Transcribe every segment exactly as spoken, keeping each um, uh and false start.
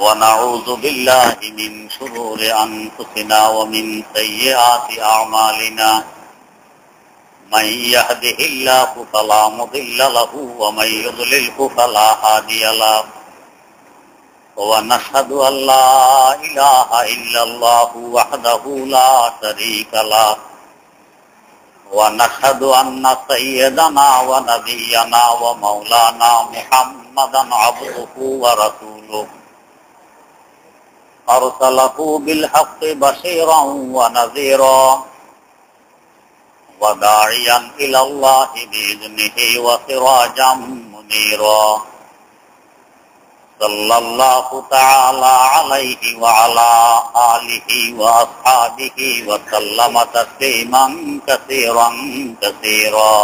ونعوذ بالله من شرور أنفسنا ومن سيئات أعمالنا من يهده الله فلا مضل له ومن يضلله فلا هادي له ونشهد أن لا إله إلا الله وحده لا شريك له ونشهد أن سيدنا ونبينا ومولانا محمدا عبده ورسوله أرسله بالحق بشيرا ونذيرا وداعيا إلى الله بإذنه وسراجا منيرا صلى الله تعالى عليه وعلى آله وأصحابه وسلم تسليما كثيرا كثيرا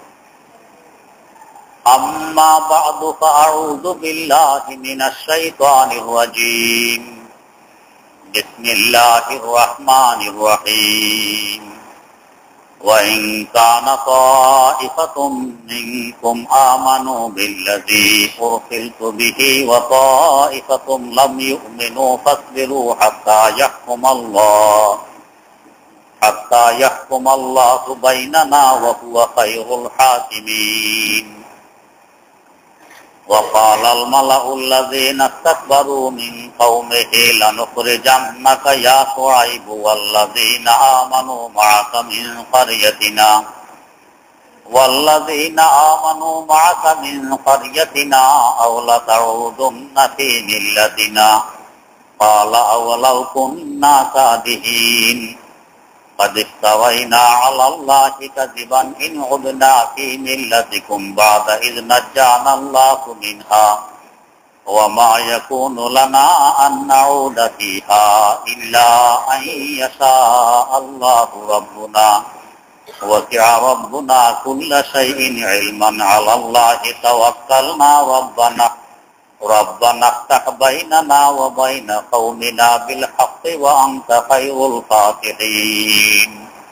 أما بعد فأعوذ بالله من الشيطان الرجيم بسم الله الرحمن الرحيم وإن كان طائفة منكم آمنوا بالذي أرسلت به وطائفة لم يؤمنوا فاصبروا حتى يحكم الله حتى يحكم الله بيننا وهو خير الحاكمين وقال الملأ الذين استكبروا من قومه لنخرجنك يا شعيب والذين آمنوا معك من قريتنا والذين آمنوا معك من قريتنا أو لتعودن في ملتنا قال أولو كنا كارهين قد افترينا على الله كذبا إن عدنا في ملتكم بعد إذ نجانا الله منها وما يكون لنا أن نعود فيها إلا أن يشاء الله ربنا وسع ربنا كل شيء علما على الله توكلنا ربنا ربنا افتح بيننا وبين قومنا بالحق وأنت خير الفاتحين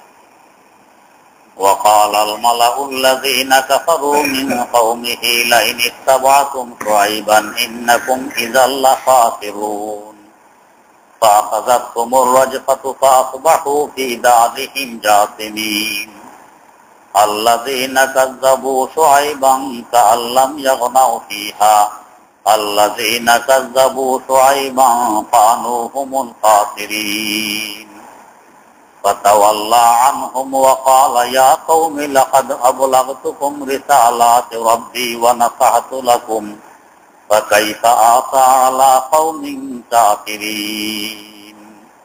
وقال الملأ الذين كفروا من قومه لئن اتبعتم شعيبا إنكم إذا لخاسرون فأخذتهم الرجفة فأصبحوا في دارهم جاثمين الذين كذبوا شعيبا كأن لم يغنوا فيها الذين كذبوا شعيبا كانوا هم الخاسرين فتولى عنهم وقال يا قوم لقد أبلغتكم رسالات ربي ونصحت لكم فكيف آسى على قوم كافرين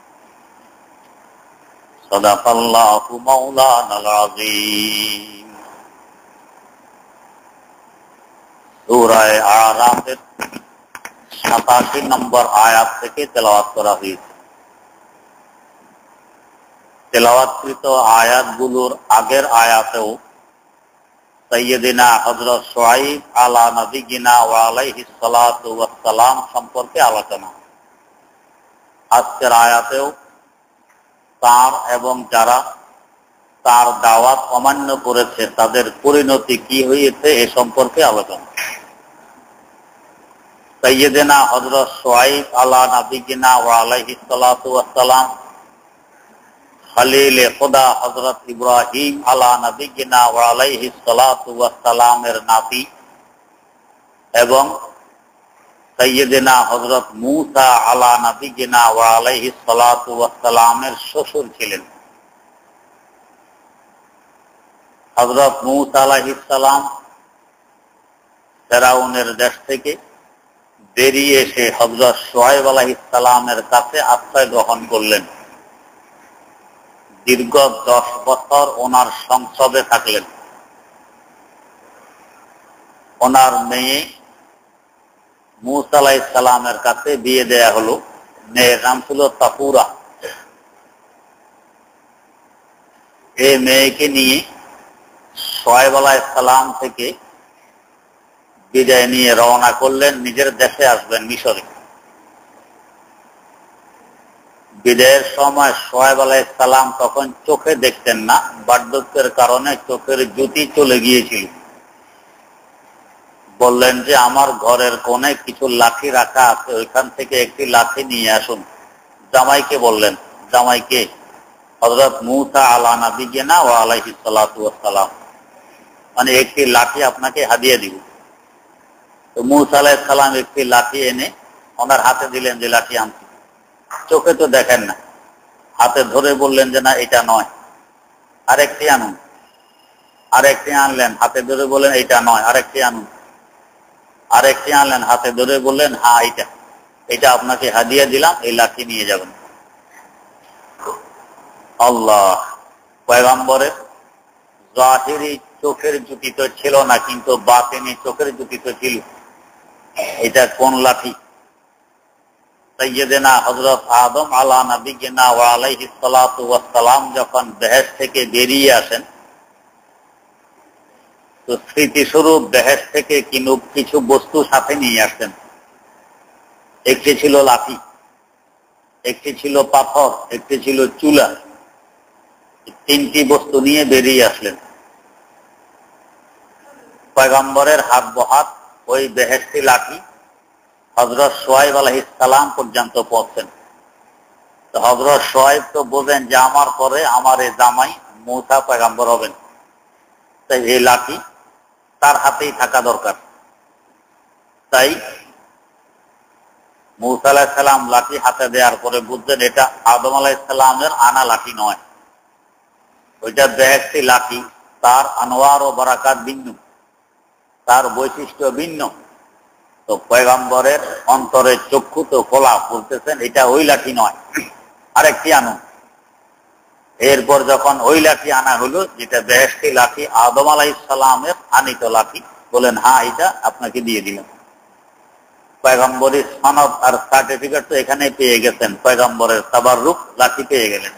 صدق الله مولانا العظيم সূরা আরাফের সাতাশি নম্বর আয়াত থেকে তেলাওয়াত করা হয়েছে। তেলাওয়াতকৃত আয়াতগুলোর আগের আয়াতেও সাইয়্যিদিনা হযরত শুআইব আলা নবিয়িনা ওয়া আলাইহিস সালাতু ওয়াস সালাম সম্পর্কে আলোচনা। আজকের আয়াতেও তার এবং যারা তার দাওয়াত অমান্য করেছে তাদের পরিণতি কি হয়েছে এ সম্পর্কে আলোচনা। সাইয়্যিদিনা হযরত শুআইব আলা নবিয়িনা ওয়া আলাইহিস সালাতু ওয়াস সালাম খলিল খোদা হযরত ইব্রাহিম আলা নবিয়িনা ওয়া আলাইহিস সালাতু ওয়াস সালামের নাতি এবং সাইয়্যিদিনা হযরত মূসা আলা নবিয়িনা ওয়া আলাইহিস সালাতু ওয়াস সালামের শ্বশুর ছিলেন। হযরত মূসা আলাইহিস সালাম ফেরাউনের দেশ থেকে বেরিয়ে এসে হযরত শুআইব আলাইহিস সালামের কাছে আশ্রয় গ্রহণ করলেন। দীর্ঘ দশ বছর ওনার সংসদে থাকলেন। ওনার মেয়ে মূসা আলাইহিস সালামের কাছে বিয়ে দেয়া হলো। মেয়ের নাম ছিল সাফুরা। এই মেয়েকে নিয়ে শুআইব আলাইহিস সালাম থেকে বিদায় নিয়ে রওনা করলেন, নিজের দেশে আসবেন মিশরে। বিদায়ের সময় শুআইব আলাইহিস সালাম তখন চোখে দেখতেন না, বার্ধক্যের কারণে চোখের জ্যোতি চলে গিয়েছিল। বললেন যে আমার ঘরের কোণে কিছু লাঠি রাখা আছে, ওইখান থেকে একটি লাঠি নিয়ে আসুন। জামাইকে বললেন, জামাইকে হযরত মূসা আলা নবিয়িনা ওয়া আলাইহিস সালাতু ওয়াস সালাম, মানে একটি লাঠি আপনাকে হাদিয়া দিব। তো মূসা আলাইহিস সালাম একটি লাঠি এনে ওনার হাতে দিলেন, যে লাঠি আনছি। চোখে তো দেখেন না, হাতে ধরে বললেন যে না এটা নয়, আরেকটি আনুন। আরেকটি আনলেন, হাতে ধরে বললেন এটা নয়, আরেকটি আনুন। আরেকটি আনলেন, হাতে ধরে বললেন হ্যাঁ এটা এটা আপনাকে হাদিয়া দিলাম, এই লাঠি নিয়ে যাবেন। আল্লাহ, পয়গম্বরের জাহিরি চোখের জ্যোতি তো ছিল না, কিন্তু বাতিনি চোখের জ্যোতি তো ছিল। এটা কোন লাঠি? সাইয়্যিদানা হযরত আদম আলা নবিয়িনা ওয়া আলাইহিস সালাতু ওয়াস সালাম যখন বেহেশত থেকে বেরিয়ে আসেন, তো স্মৃতিস্বরূপ বেহেশত থেকে কিছু বস্তু সাথে নিয়ে আসতেন। একটি ছিল লাঠি, একটি ছিল পাথর, একটি ছিল চুলা। তিনটি বস্তু নিয়ে বেরিয়ে আসলেন। পয়গম্বরের হাত বহাত ওই বেহেশতি লাঠি হযরত শুআয়ব আলাইহিস সালাম পর্যন্ত পৌঁছেন। তো হযরত শুআয়ব তো বোঝেন যে আমার পরে আমার এই জামাই মূসা পয়গম্বর হবেন, তাই এই লাঠি তার হাতেই থাকা দরকার। তাই মূসা আলাইহিস সালাম লাঠি হাতে দেওয়ার পরে বুঝলেন এটা আদম আলাইহিস সালামের আনা লাঠি নয়, ওইটা বেহেশতি লাঠি। তার আনোয়ার ও বারাকাত ভিন্ন, তার বৈশিষ্ট্য ভিন্ন। তো পয়গম্বরের অন্তরে চক্ষু তো খোলা, বলতেছেন এটা ওই লাঠি নয়, আরেকটি আনুন। এরপর যখন ওই লাঠি আনা হলো, যেটা বেহেশতি লাঠি, আদম আলাইহিস সালামের আনিত লাঠি, বলেন হ্যাঁ এটা আপনাকে দিয়ে দিলাম। পয়গম্বরের সনদ আর সার্টিফিকেট তো এখানে পেয়ে গেছেন, পয়গম্বরের তাবাররুক লাঠি পেয়ে গেলেন।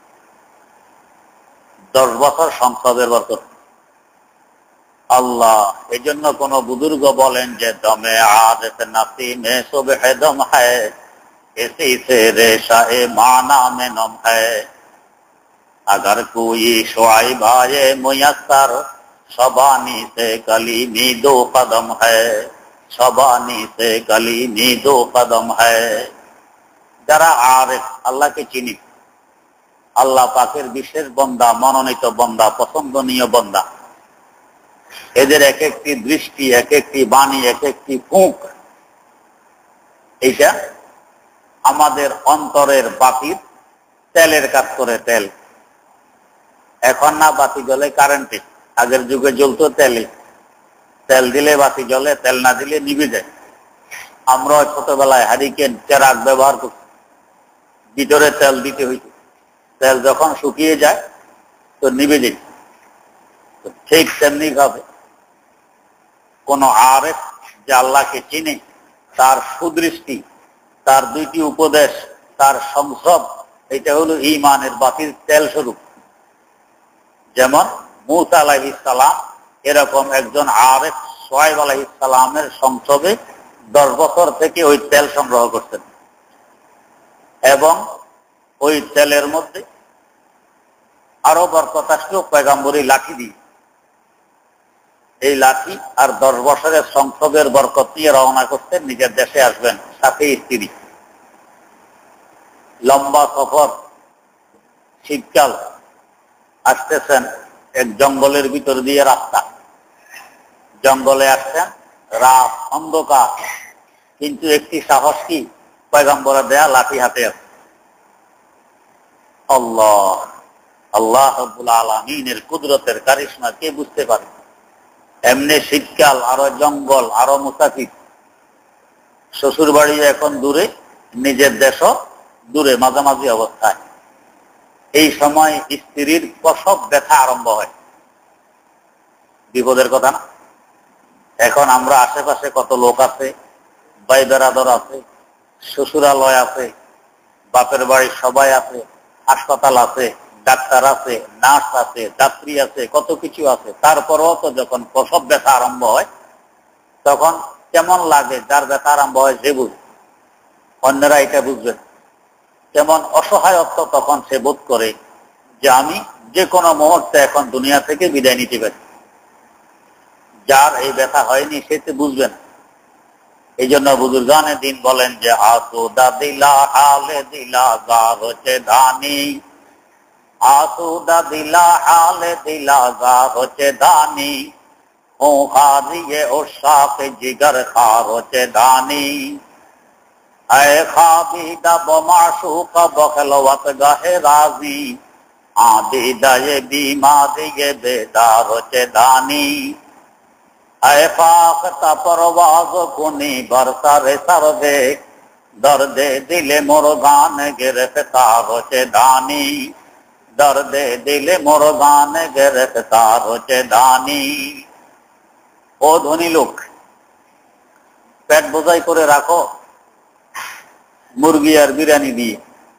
দশ বছর সংসদের বরকত। আল্লাহ, এই জন্য কোন বুজুর্গ বলেন যে দমে আদত নসিমে সুবহে দম হ্যায়, ইসি সে রেশায়ে মানা মে নম হ্যায়। अगर कोई शुआइब आए मुयस्सर, शबानी से कलीमी दो कदम है, शबानी से कलीमी दो कदम है। যারা আরিফ, আল্লাহকে চিনি, আল্লাহ পাকের বিশেষ বান্দা, মনোনীত বান্দা, পছন্দনীয় বান্দা, এদের এক একটি দৃষ্টি, এক একটি বাণী, এক একটি ফুঁক, এইটা আমাদের অন্তরের বাতির তেলের কাজ করে। তেল এখন না বাতি জ্বলে কারেন্টে, আগের যুগে জ্বলতো তেলে। তেল দিলে বাতি জ্বলে, তেল না দিলে নিভে যায়। আমরা ছোটবেলায় হারিকেন চেরাগ ব্যবহার করছি, ভিতরে তেল দিতে হইত। তেল যখন শুকিয়ে যায় তো নিভে যায়। ঠিক তেমনি ভাবে কোন আরেফ যে আল্লাহকে চিনে, তার সুদৃষ্টি, তার দুইটি উপদেশ, তার সংসব, এটা হলো ঈমানের বাতির তেল স্বরূপ। যেমন মূসা আলাইহিস সালাম এরকম একজন আরেফ শুআয়ব আলাইহিস সালামের সংসবে দশ বছর থেকে ওই তেল সংগ্রহ করতেন, এবং ওই তেলের মধ্যে আরো বরকত আসলো পয়গম্বরী লাঠি দিয়ে। এই লাঠি আর দশ বছরের সংসদের বরকত নিয়ে রওনা করতেন, নিজের দেশে আসবেন, সাথে স্ত্রী। লম্বা সফর, শীতকাল, আসতেছেন এক জঙ্গলের ভিতর দিয়ে রাস্তা। জঙ্গলে আসছেন, রাত অন্ধকার, কিন্তু একটি সাহস কি, পয়গম্বরের দেয়া লাঠি হাতে আছে। আল্লাহ, আল্লাহ রাব্বুল আলামিনের কুদরতের কারিশমা কে বুঝতে পারে? এমনি শীতকাল, আরো জঙ্গল, আরো মুসাফির, শ্বশুর বাড়ি এখন দূরে, নিজের দেশও দূরে, মাঝামাঝি অবস্থায়। এই সময় স্ত্রীর প্রসব ব্যথা আরম্ভ হয়। বিপদের কথা না? এখন আমরা আশেপাশে কত লোক আছে, ভাই বেরাদর আছে, শ্বশুরালয় আছে, বাপের বাড়ির সবাই আছে, হাসপাতাল আছে, ডাক্তার আছে, নার্স আছে, যাত্রী আছে, কত কিছু আছে। তারপরেও তো যখন প্রসব ব্যথা আরম্ভ হয়, তখন কেমন লাগে? যার ব্যথা আরম্ভ হয় সে বুঝে, অন্যরা এটা বুঝবেন। কেমন অসহায়ত্ব তখন সে বোধ করে যে আমি যে কোনো মুহূর্তে এখন দুনিয়া থেকে বিদায় নিতে পারি। যার এই ব্যথা হয়নি সে তো বুঝবে না। এই জন্য বুজুর্গানে দিন বলেন যে আসুদা দিলা হালে দিলা গা হচ্ছে ধানি, আসুদা দিলা হালে দিলা গা হচ্ছে ধানি, ও হারিয়ে ও শাক জিগর খা হচ্ছে ধানি, এ খাবিদা বমাশুক বখলওয়াত গাহে রাজি, আদি দায়ে বিমারিয়ে বেদার হচ্ছে ধানি, এ ফাখতা পরওয়াজ কুনি বরসারে সরদে, দর্দে দিলে মোর গান গিরফতার হচ্ছে ধানি, দর্দে দিলে মোর গান গিরফতার হচ্ছে ধানি। ও ধনী লোক, পেট বোঝাই করে রাখো মুরগি আর বিরিয়ানি দিয়ে,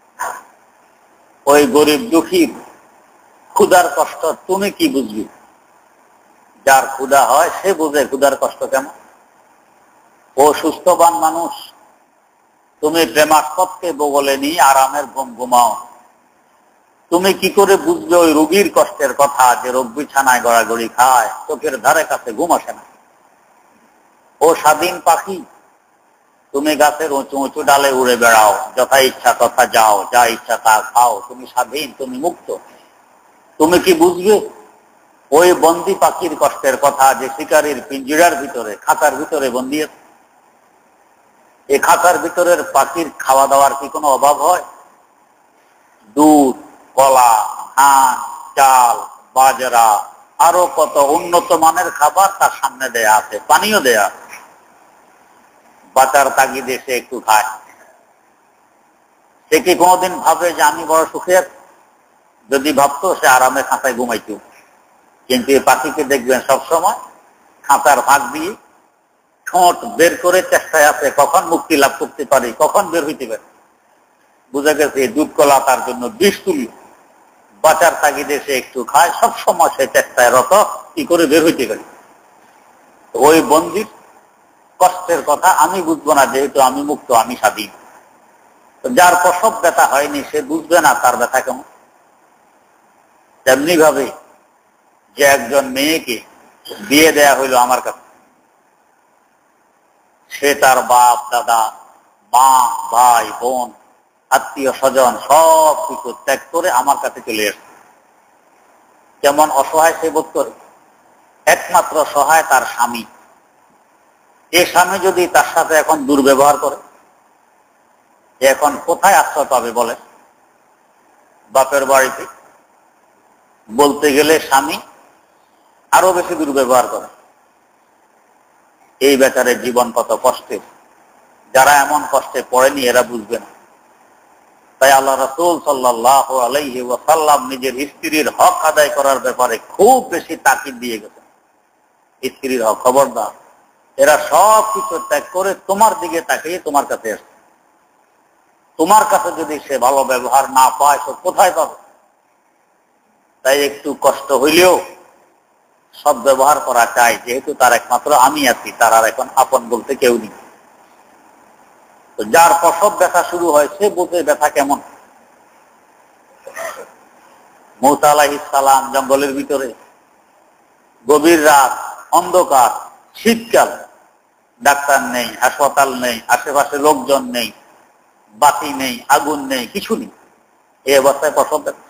ওই গরিব দুঃখীর ক্ষুধার কষ্ট তুমি কি বুঝবি? যার ক্ষুধা হয় সে বুঝে ক্ষুধার কষ্ট কেমন। ও সুস্থবান মানুষ, তুমি প্রেমাস্পদকে বগলে নিয়ে আরামের ঘুম ঘুমাও, তুমি কি করে বুঝবে ওই রোগীর কষ্টের কথা যে রোগ বিছানায় গড়াগড়ি খায়, চোখের ধারে কাছে ঘুম আসে না। ও স্বাধীন পাখি, তুমি গাছের উঁচু উঁচু ডালে উড়ে বেড়াও, যথা ইচ্ছা তথা যাও, যা ইচ্ছা তা খাও, তুমি স্বাধীন, তুমি মুক্ত। তুমি কি বুঝবে ওই বন্দি পাখির কষ্টের কথা যে শিকারীর পিঞ্জিরার ভিতরে খাঁচার ভিতরে বন্দি আছে? এই খাঁচার ভিতরের পাখির খাওয়া দাওয়ার কি কোনো অভাব হয়? দুধ, কলা, ধান, চাল, বাজরা, আরো কত উন্নত মানের খাবার তার সামনে দেয়া আছে, পানিও দেয়া আছে, বাঁচার তাগিদে সে একটু খায়। সে কি কোনোদিন ভাবে যে আমি বড় সুখে আছি? যদি ভাবতো সে আরামে খাঁচায় ঘুমাইত। কিন্তু এই পাখিকে দেখবেন সবসময় খাঁচার ফাঁক দিয়ে ঠোঁট বের করে চেষ্টায় আছে কখন মুক্তি লাভ করতে পারি, কখন বের হইতে পারে। বুঝা গেছে দুধ কলা তার জন্য বিষ তুলি, বাঁচার তাগিদে সে একটু খায়, সবসময় সে চেষ্টায় রত কি করে বের হইতে পারি। ওই বন্দির কষ্টের কথা আমি বুঝবো না, যেহেতু আমি মুক্ত, আমি স্বাধীন। যার প্রসব ব্যথা হয়নি সে বুঝবে না তার ব্যথা কেমন। তেমনি ভাবে যে একজন মেয়েকে বিয়ে দেয়া হইল আমার কাছে, সে তার বাপ দাদা মা ভাই বোন আত্মীয় স্বজন সব কিছু ত্যাগ করে আমার কাছে চলে আসে। কেমন অসহায় সে বোধ করে। একমাত্র সহায় তার স্বামী। এই স্বামী যদি তার সাথে এখন দুর্ব্যবহার করে, এখন কোথায় আশ্রয় পাবে বলে? বাপের বাড়িতে বলতে গেলে স্বামী আরো বেশি দুর্ব্যবহার করে। এই বেচারের জীবন কত কষ্টের। যারা এমন কষ্টে পড়েনি এরা বুঝবে না। তাই আল্লাহ রাসূল সাল্লাল্লাহু আলাইহি ওয়াসাল্লাম নিজের স্ত্রীর হক আদায় করার ব্যাপারে খুব বেশি তাকিদ দিয়ে গেছেন। স্ত্রীর হক, খবরদার, এরা সব কিছু ত্যাগ করে তোমার দিকে তাকিয়ে তোমার কাছে আসে। তোমার কাছে যদি সে ভালো ব্যবহার না পায় তো কোথায় পাবে? তাই একটু কষ্ট হইলেও সব ব্যবহার করা চাই, যেহেতু তার একমাত্র আমি আছি, তার আর এখন আপন বলতে কেউ নেই। তো যার প্রসব ব্যথা শুরু হয় সে বোঝে ব্যথা কেমন। মূসা আলাইহিস সালাম জঙ্গলের ভিতরে, গভীর রাত, অন্ধকার, শীতকাল, ডাক্তার নেই, হাসপাতাল নেই, আশেপাশে লোকজন নেই, বাতি নেই, আগুন নেই, কিছু নেই। এই অবস্থায় প্রসব ব্যথা।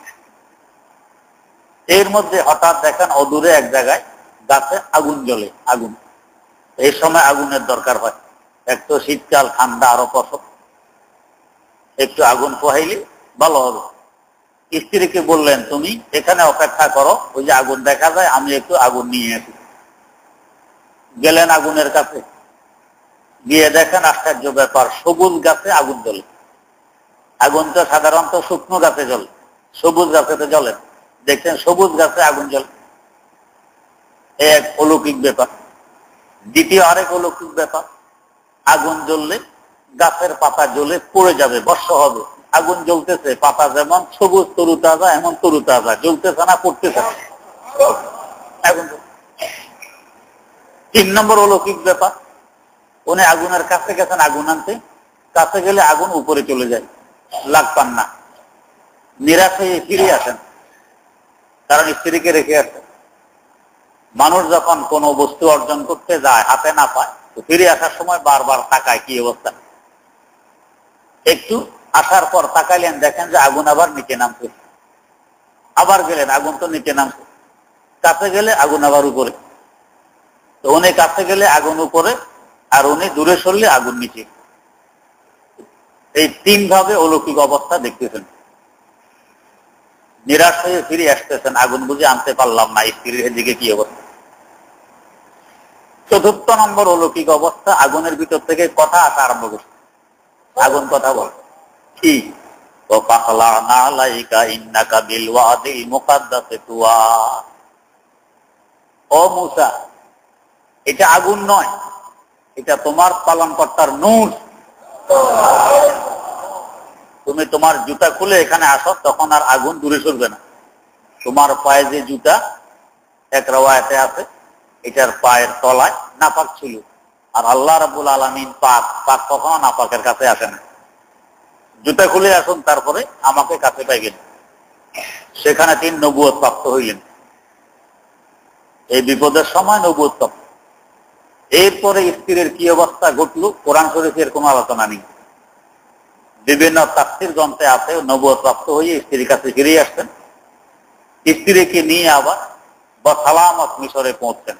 এর মধ্যে হঠাৎ দেখেন অদূরে এক জায়গায় গাছে আগুন জ্বলে, আগুন। এই সময় আগুনের দরকার হয়। এক তো শীতকাল, ঠান্ডা, আরো প্রসব, একটু আগুন পোহাইলে ভালো হবে। স্ত্রীকে বললেন তুমি এখানে অপেক্ষা করো, ওই যে আগুন দেখা যায়, আমি একটু আগুন নিয়ে আসি। গেলেন আগুনের কাছে, গিয়ে দেখেন আশ্চর্য ব্যাপার, সবুজ গাছে আগুন জ্বলে। আগুন তো সাধারণত শুকনো গাছে জ্বলে, সবুজ গাছে তো জ্বলে। দেখছেন সবুজ গাছে আগুন জ্বলে, এক অলৌকিক ব্যাপার। দ্বিতীয় আরেক অলৌকিক ব্যাপার, আগুন জ্বললে গাছের পাতা জ্বলে পড়ে যাবে, বর্ষা হবে। আগুন জ্বলতেছে, পাতা যেমন সবুজ তরু তাজা, এমন তরু তাজা, জ্বলতেছে না, পড়তেছে না। আগুন। তিন নম্বর অলৌকিক ব্যাপার, উনি আগুনের কাছে গেছেন আগুন আনতে, কাছে গেলে আগুন উপরে চলে যায়, লাগ পান না। নিরাশ হয়ে ফিরে আসেন, কারণ স্ত্রীকে রেখে আসেন। মানুষ যখন কোনো বস্তু অর্জন করতে যায় হাতে না পায়, তো ফিরে আসার সময় বারবার তাকায় কি অবস্থা। একটু আসার পর তাকাইলেন, দেখেন যে আগুন আবার নিচে নামছে। আবার গেলেন, আগুন তো নিচে নামছে। কাছে গেলে আগুন আবার উপরে। তো উনি কাছে গেলে আগুন উপরে, আর উনি দূরে সরলে আগুন নিচে। এই তিন ভাবে অলৌকিক অবস্থা দেখতেছেন। নিরাশ হয়ে ফিরে আসতেছেন, আগুন বুঝে আনতে পারলাম না, স্ত্রীর দিকে কি অবস্থা। চতুর্থ নম্বর অলৌকিক অবস্থা, আগুনের ভিতর থেকে কথা আসা আরম্ভ করছে। আগুন কথা বল, কি ও মূসা, এটা আগুন নয়, এটা তোমার পালনকর্তার নূর। তুমি তোমার জুতা খুলে এখানে আসো, তখন আর আগুন দূরে সরবে না। তোমার পায়ে যে জুতা, এক রাওয়ায়াতে আছে এটার পায়ের তলায় নাপাক ছিল, আর আল্লাহ রাব্বুল আলামিন পাক, পাক কখনো নাপাকের কাছে আসে না। জুতা খুলে আসুন, তারপরে আমাকে কাছে পাইবেন। সেখানে তিনি নবুয়ত প্রাপ্ত হইলেন। এই বিপদের সময় নবুয়ত প্রাপ্ত। এরপরে স্ত্রীর কি অবস্থা ঘটল, কোরআন শরীফের কোনো আলোচনা নেই। বিভিন্ন তাফসীর গ্রন্থে আছে নবুয়ত প্রাপ্ত হয়ে স্ত্রীর কাছে ফিরে আসছেন, স্ত্রীকে নিয়ে আবার বসালামত মিশরে পৌঁছছেন।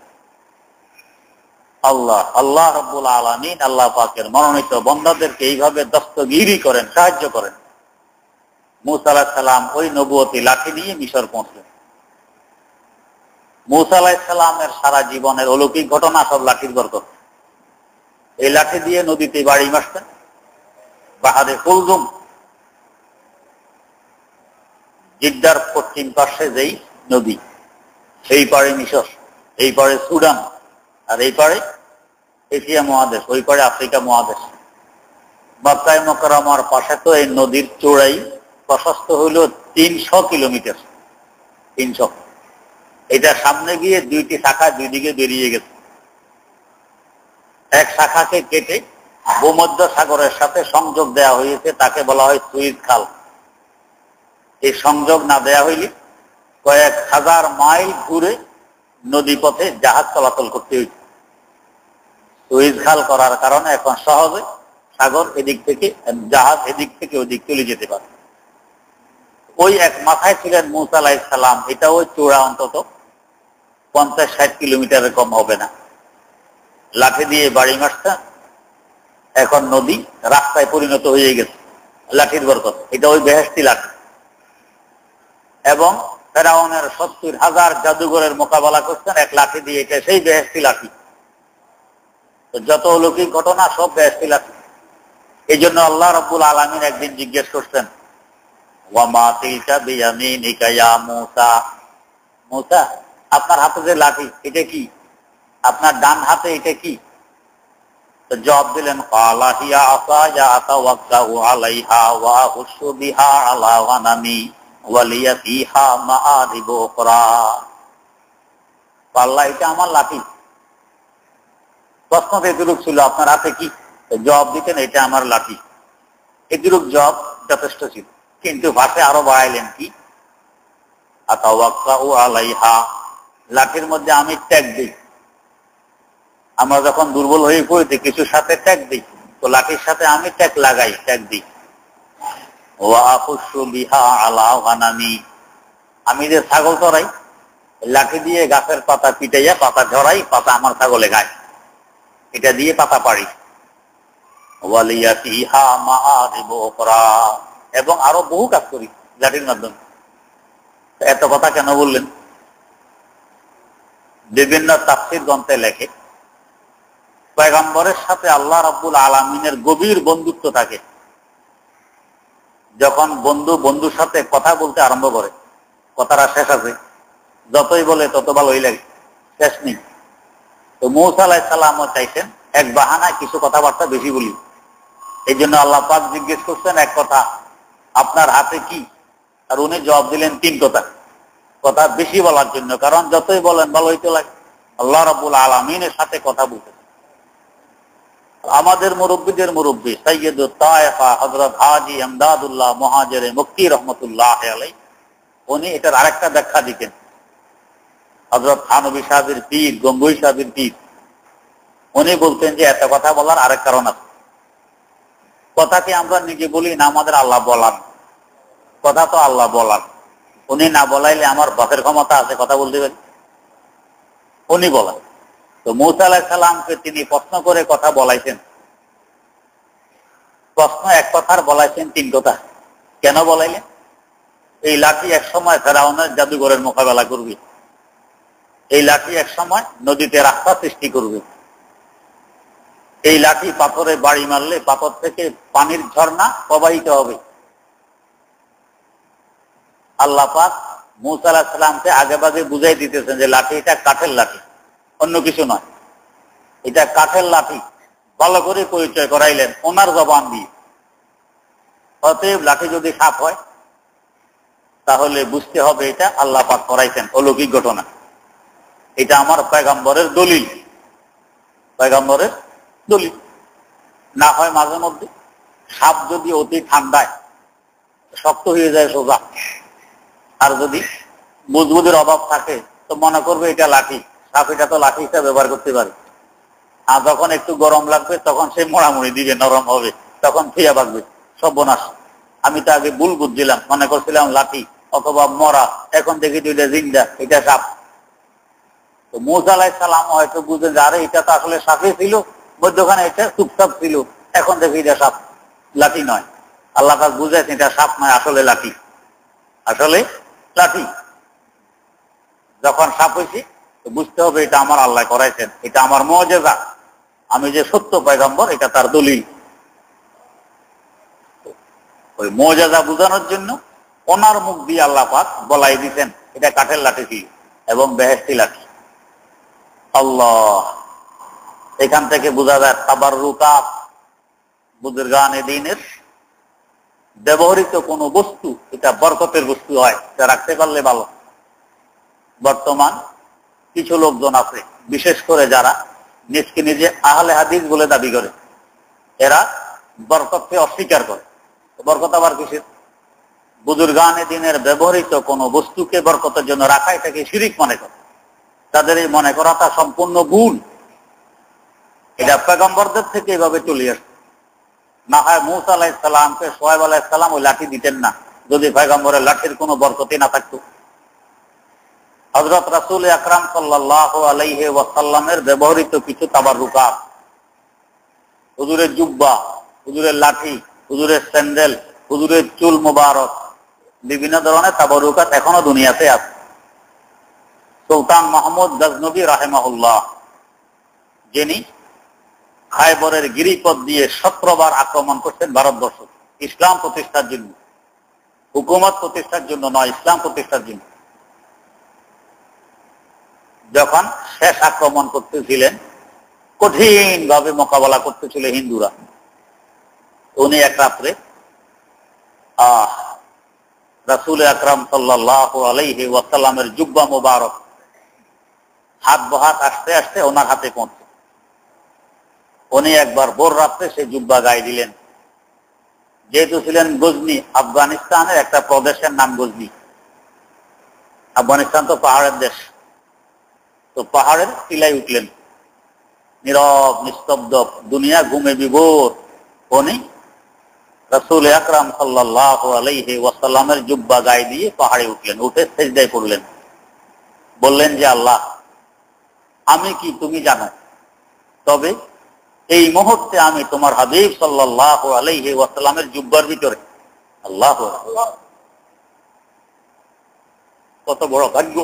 আল্লাহ আল্লাহ রাব্বুল আলামিন আল্লাহ পাকের মনোনীত বান্দাদেরকে এইভাবে দস্তগিরি করেন, সাহায্য করেন। মূসা আলাইহিস সালাম ওই নবুয়তি লাঠি নিয়ে মিশর পৌঁছলেন। মূসা আলাইহিস সালামের সারা জীবনের অলৌকিক ঘটনা সব লাঠির বরকত। এই লাঠি দিয়ে নদীতে বাড়ি মারতেন। বাহারে কুলজুম, জিদ্দার পশ্চিম পাশে যেই নদী, সেই পারে মিশর, এই পারে সুদান, আর এই পারে এশিয়া মহাদেশ, ওই পারে আফ্রিকা মহাদেশ। মক্কা মুকাররমার পাশে তো এই নদীর চূড়াই প্রশস্ত হইল তিনশো কিলোমিটার। তিনশো। এটা সামনে গিয়ে দুইটি শাখা দুই দিকে বেরিয়ে গেছে। এক শাখাকে কেটে ভূমধ্য সাগরের সাথে সংযোগ দেওয়া হয়েছে, তাকে বলা হয় সুইজ খাল। এই সংযোগ না দেওয়া হইলে কয়েক হাজার মাইল ঘুরে নদী পথে জাহাজ চলাচল করতে হয়েছে। সুইজ খাল করার কারণে এখন সহজে সাগর এদিক থেকে, জাহাজ এদিক থেকে ওদিক চলে যেতে পারে। ওই এক মাথায় ছিলেন মূসা আলাইহিস সালাম। এটা ওই চূড়া অন্তত পঞ্চাশ ষাট কিলোমিটারের কম হবে না। লাঠি দিয়ে বাড়ি মারছেন, এখন নদী রাস্তায় পরিণত হয়ে গেছে লাঠির বরকত। এটা ওই বেহেশতি লাঠি। এবং ফেরাউনের সত্তর হাজার জাদুঘরের মোকাবেলা করছেন এক লাঠি দিয়ে, এটা সেই বেহেশতি লাঠি। যত অলৌকিক ঘটনা সব বেহেশতি লাঠি। এই জন্য আল্লাহ রাব্বুল আলামিন একদিন জিজ্ঞেস করছেন, ওয়ামা তিলকা বিয়ামিনিকা ইয়া মূসা, মূসা আপনার হাতে যে লাঠি এটা কি? আপনার ডান হাতে এটা কি? তো জবাব দিলেন, ক্বালা হিয়া আসায়া আতাওয়াক্কাউ আলাইহা ওয়া আহুশু বিহা আলা গানামি ওয়া লিয়া ফিহা মাআরিবু উখরা। আল্লাহ, এটা আমার লাঠি। প্রশ্ন এতটুক ছিল, আপনার হাতে কি? জবাব দিতেন, এটা আমার লাঠি। এতটুক জবাব যথেষ্ট ছিল। কিন্তু ভাষায় আরো বাড়াইলেন কি, আতাওয়াক্কাউ আলাইহা, লাঠির মধ্যে আমি ট্যাগ দিই। আমরা যখন দুর্বল হয়ে পড়ি কিছুর সাথে ট্যাগ দিই, তো লাঠির সাথে আমি ট্যাগ লাগাই, ট্যাগ দিই। ওয়া আহুশু বিহা আলা গানামি, আমি যে ছাগল চড়াই, লাঠি দিয়ে গাছের পাতা পিটাইয়া পাতা ঝরাই, পাতা আমার ছাগলে খায়, এটা দিয়ে পাতা পাড়ি। ওয়া লিয়া ফিহা মাআরিবু উখরা, এবং আরো বহু কাজ করি লাঠির মাধ্যমে। এত কথা কেন বললেন? বিভিন্ন তাফসীর গ্রন্থে লেখে, পয়গম্বরের সাথে আল্লাহ রাব্বুল আলামিনের গভীর বন্ধুত্ব থাকে। যখন বন্ধু বন্ধুর সাথে কথা বলতে আরম্ভ করে, কথাটা শেষ আছে, যতই বলে তত ভালোই লাগে, শেষ নেই। তো মূসা আলাইহিস সালামও চাইছেন এক বাহানায় কিছু কথাবার্তা বেশি বলি। এই জন্য আল্লাহ পাক জিজ্ঞেস করছেন এক কথা, আপনার হাতে কি? আর উনি জবাব দিলেন তিন কথা। কথা বেশি বলার জন্য, কারণ যতই বলেন ভালোই তো লাগে। আল্লাহ রাব্বুল আলামিনের সাথে কথা বলতে। আমাদের মুরব্বীদের মুরব্বী সাইয়্যিদুত তায়েফা হযরত হাজী ইমদাদুল্লাহ মুহাজিরে মক্কি রহমাতুল্লাহ আলাইহি, উনি এটার আরেকটা ব্যাখ্যা দিতেন। হযরত থানবী সাহেবের পীর, গঙ্গুই সাহেবের পীর, উনি বলতেন যে এত কথা বলার আরেক কারণ আছে। কথাকে আমরা নিজে বলি না, আমাদের আল্লাহ বলান। কথা তো আল্লাহ বলান, উনি না বলাইলে আমার বাপের ক্ষমতা আছে কথা বলতে পারি? উনি বলেন। তো মূসা আলাইহিস সালামকে তিনি প্রশ্ন করে কথা বলাইছেন। প্রশ্ন এক কথার বলাইছেন তিন কথা। কেন বলাইলেন? এই লাঠি এক সময় ফেরাউনের জাদুঘরের মোকাবেলা করবে, এই লাঠি এক সময় নদীতে রাস্তা সৃষ্টি করবে, এই লাঠি পাথরে বাড়ি মারলে পাথর থেকে পানির ঝর্ণা প্রবাহিত হবে। আল্লাহ পাক মূসা আলাইহিস সালামকে আগে ভাগে বুঝাই দিতেছেন যে লাঠি এটা কাঠের লাঠি, অন্য কিছু নয়, এটা কাঠের লাঠি। ভালো করে পরিচয় করাইলেন ওনার জবান দিয়ে। অতএব লাঠি যদি সাপ হয় তাহলে বুঝতে হবে এটা আল্লাহ পাক করাইছেন, অলৌকিক ঘটনা। এটা আমার পয়গম্বরের দলিল, পয়গম্বরের দলিল। না হয় মাঝে মধ্যে সাপ যদি অতি ঠান্ডায় শক্ত হয়ে যায় সোজা, আর যদি বুজবুদের অভাব থাকে তো মনে করবে এটা লাঠি, সাপ এটা তো লাঠি হিসাবে ব্যবহার করতে পারে। আর যখন একটু গরম লাগবে তখন সে মোড়ামুড়ি দিবে, নরম হবে, তখন ফিয়া ভাগবে, সর্বনাশ। আমি তো আগে ভুল বুঝছিলাম, মনে করছিলাম লাঠি অথবা মরা, এখন দেখি তো এটা জিন্দা, এটা সাপ। তো মূসা আলাইহিস সালাম হয়তো বুঝেন যে আরে এটা তো আসলে সাপই ছিল, মধ্যখানে এটা চুপচাপ ছিল, এখন দেখি এটা সাপ, লাঠি নয়। আল্লাহ পাক বুঝাইছেন এটা সাপ নয়, আসলে লাঠি, আসলে লাঠি। যখন সাপ হয়েছে তো বুঝতে হবে এটা আমার আল্লাহ করাইছেন, এটা আমার মুআজিজা, আমি যে সত্য পয়গম্বর এটা তার দলিল। ওই মুআজিজা বোঝানোর জন্য ওনার মুখ দিয়ে আল্লাহ পাক বলাই দিতেন এটা কাঠের লাঠি ছিল এবং বেহেশতি লাঠি। আল্লাহ, এখান থেকে বোঝা যায় তাবাররুকাত, বুজুর্গানে দ্বীনের ব্যবহৃত কোনো বস্তু এটা বরকতের বস্তু হয়, এটা রাখতে পারলে ভালো। বর্তমান কিছু লোকজন আছে, বিশেষ করে যারা নিজকে নিজে আহলে হাদিস বলে দাবি করে, এরা বরকতকে অস্বীকার করে। বরকত আবার কিসের? বুজুর্গানে দ্বীনের ব্যবহৃত কোনো বস্তুকে বরকতের জন্য রাখা এটাকে শিরিক মনে করে। তাদের এই মনে করাটা সম্পূর্ণ ভুল। এটা পয়গম্বরদের থেকে এভাবে চলে আসছে। না হয় মূসা আলাইহিস সালামকে শুআয়ব আলাইহিস সালাম ওই লাঠি দিতেন না যদি পয়গম্বরের লাঠির কোনো বরকতই না থাকতো। হযরত রাসূল আকরাম সাল্লাল্লাহু আলাইহি ওয়াসাল্লামের ব্যবহৃত কিছু তাবাররুকাত, হুজুরের জুব্বা, হুজুরের লাঠি, হুজুরের স্যান্ডেল, হুজুরের চুল মুবারক, বিভিন্ন ধরনের তাবাররুকাত এখনো দুনিয়াতে আছে। সুলতান মাহমুদ গজনবী রাহিমাহুল্লাহ, যিনি খায়বরের গিরিপথ দিয়ে সতেরো বার আক্রমণ করছেন ভারতবর্ষ ইসলাম প্রতিষ্ঠার জন্য, হুকুমত প্রতিষ্ঠার জন্য নয়, ইসলাম প্রতিষ্ঠার জন্য। যখন শেষ আক্রমণ করতেছিলেন, কঠিন ভাবে মোকাবেলা করতেছিল হিন্দুরা, উনি এক রাত্রে আহ রাসূল আকরাম সাল্লাল্লাহু আলাইহি ওয়াসাল্লামের জুব্বা মুবারক হাত বহাত আসতে আসতে ওনার হাতে পৌঁছে, উনি একবার ভোর রাত্রে সেই জুব্বা গায়ে দিলেন। যেহেতু ছিলেন গজনি, আফগানিস্তানের একটা প্রদেশের নাম গজনি। আফগানিস্তান তো পাহাড়ের দেশ, তো পাহাড়ের টিলায় উঠলেন, নীরব নিস্তব্ধ, দুনিয়া ঘুমে বিভোর। উনি রাসূল আকরাম সাল্লাল্লাহু আলাইহি ওয়াসাল্লামের জুব্বা গায়ে দিয়ে পাহাড়ে উঠলেন, উঠে সিজদায় পড়লেন, বললেন যে আল্লাহ, আমি কি তুমি জানো, তবে এই মুহূর্তে আমি তোমার হাবিব সাল্লাল্লাহু আলাইহি ওয়াসাল্লামের জুব্বার ভিতরে। আল্লাহু আকবার, কত বড় ভাগ্য!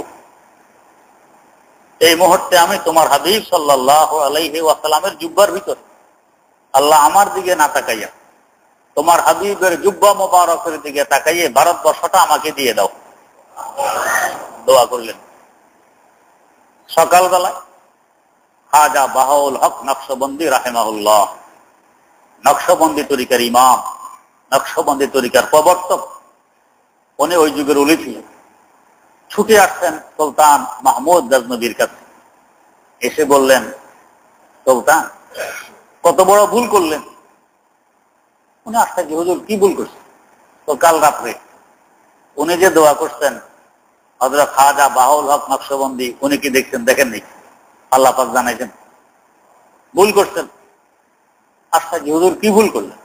এই মুহূর্তে আমি তোমার হাবিব সাল্লাল্লাহু আলাইহি ওয়াসাল্লামের জুব্বার ভিতরে। আল্লাহ আমার দিকে না তাকাইয়া তোমার হাবিবের জুব্বা মুবারকের দিকে তাকাইয়ে ভারতবর্ষটা আমাকে দিয়ে দাও। দোয়া করলেন। সকালবেলায় খাজা বাহাউল হক নকশবন্দি রাহিমাহুল্লাহ, নকশবন্দি তরিকার ইমাম, নকশবন্দি তরিকার প্রবর্তক, উনি ওই যুগের ওলি ছিলেন। ছুটে আসছেন সুলতান মাহমুদ গজনবীর কাছে, এসে বললেন, সুলতান কত বড় ভুল করলেন। উনি আশ্চর্য, হুজুর কি ভুল করছেন? তো কাল রাত্রে উনি যে দোয়া করছেন হযরত খাজা বাহুল হক নকশবন্দি উনি কি দেখছেন? দেখেন নি? আল্লাহ পাক জানাইছেন ভুল করছেন। আচ্ছা হুজুর কি ভুল করলেন?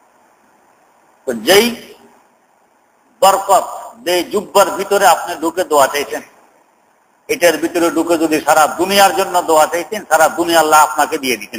তো যেই বরকত যে জুব্বার ভিতরে আপনি ঢুকে দোয়া চাইছেন, এটার ভিতরে ঢুকে যদি সারা দুনিয়ার জন্য দোয়া চাইতেন, সারা দুনিয়া আল্লাহ আপনাকে দিয়ে দিতেন,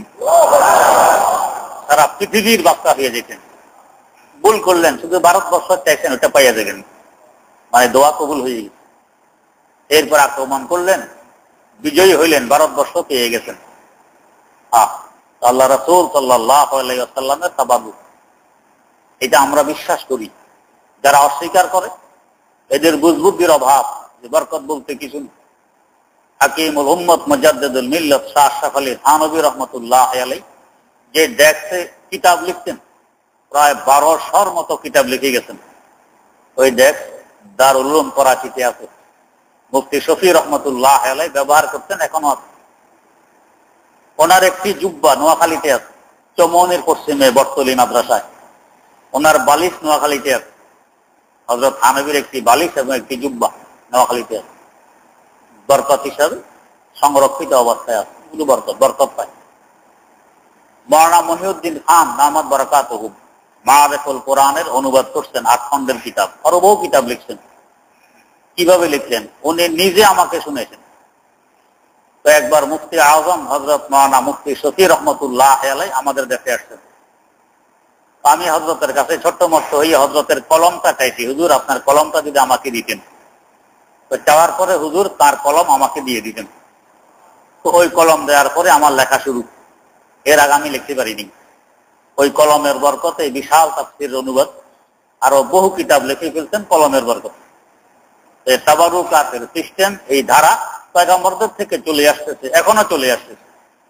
সারা পৃথিবীর বাচ্চা হয়ে যেতেন। ভুল করলেন, শুধু ভারতবর্ষ চাইছেন, ওটা পাইয়া যাবেন, মানে দোয়া কবুল হয়ে গেছে। এরপর আক্রমণ করলেন, বিজয়ী হইলেন, ভারতবর্ষ পেয়ে গেছেন। আহ আল্লাহ রাসূল সাল্লাল্লাহু আলাইহি ওয়াসাল্লামের তাবাদু, এটা আমরা বিশ্বাস করি। যারা অস্বীকার করে এদের বুঝবুদ্ধির অভাব, যে বরকত বলতে কিছু নেই। হাকিমুল উম্মত মুজাদ্দিদুল মিল্লাত শাহ আশরাফ আলী থানভী রহমাতুল্লাহ আলাইহি যে ডেস্কে কিতাব লিখতেন, প্রায় বারোশোর মতো কিতাব লিখে গেছেন। ওই ডেস্ক দারুল উলুম করাচিতে আছে, মুফতি শফি রহমাতুল্লাহ আলাইহি ব্যবহার করতেন, এখনো আছে। ওনার একটি জুব্বা নোয়াখালীতে আছে, চৌমনির পশ্চিমে বটতলী মাদ্রাসায়। ওনার বালিশ নোয়াখালীতে আছে, হযরত থানভীর একটি বালিশ এবং একটি জুব্বা নোয়াখালীতে আছে, বরকত হিসাবে সংরক্ষিত অবস্থায় আছে। শুধু বরকত বরকত পায়। মাওলানা মহিউদ্দিন খান নামাত বারাকাতুহু মারিফুল কোরআনের অনুবাদ করছেন, আট খন্ডের কিতাব, আরো বহু কিতাব লিখছেন। কিভাবে লিখলেন উনি নিজে আমাকে শুনেছেন। তো একবার মুফতি আজম হযরত মাওলানা মুফতি শফি রহমতুল্লাহ আলাইহি আমাদের দেশে আসছেন। আমি হযরতের কাছে ছোট্ট মট্ট হইয়া হযরতের কলমটা চাইছি, হুজুর আপনার কলমটা যদি আমাকে দিতেন। তো চাওয়ার পরে হুজুর তার কলম আমাকে দিয়ে দিতেন। তো ওই কলম দেওয়ার পরে আমার লেখা শুরু। এর আগে আমি লিখতে পারিনি। ওই কলমের বরকতে বিশাল তাফসীরের অনুবাদ, আরো বহু কিতাব লিখে ফেলছেন কলমের বরকত। এই তাবারুকাতের সিস্টেম, এই ধারা পয়গম্বরদের থেকে চলে আসতেছে, এখনো চলে আসতেছে।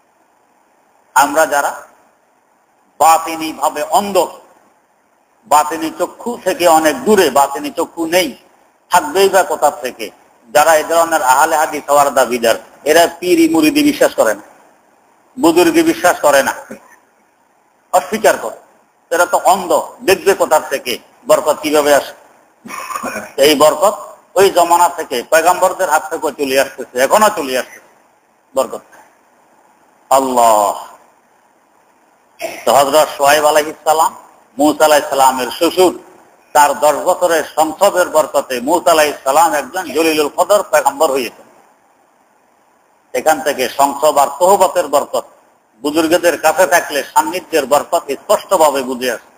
আমরা যারা বাতিনি ভাবে অন্ধ, বাতিনি চক্ষু থেকে অনেক দূরে, বাতিনি চক্ষু নেই, থাকবেই বা কোথা থেকে, যারা এই ধরনের আহলে হাদিস হওয়ার দাবিদার, এরা পীরি মুরিদি বিশ্বাস করে না, বুজুর্গি বিশ্বাস করে না, অস্বীকার করে। এরা তো অন্ধ, দেখবে কোথা থেকে বরকত কিভাবে আসে। এই বরকত ওই জমানা থেকে পয়গম্বরদের হাত থেকে চলে আসতেছে, এখনো চলে আসতেছে বরকত। আল্লাহ। তো হযরত শুআয়ব আলাইহিস সালাম, মূসা আলাইহিস সালামের শ্বশুর, তার দশ বছরের সংসবের বরকতে মূসা আলাইহিস সালাম একজন জলিলুল কদর পয়গম্বর হয়েছেন। এখান থেকে সংসব আর সোহবতের বরকত, বুজুর্গদের কাছে থাকলে সান্নিধ্যের বরকত স্পষ্টভাবে বুঝে আসে।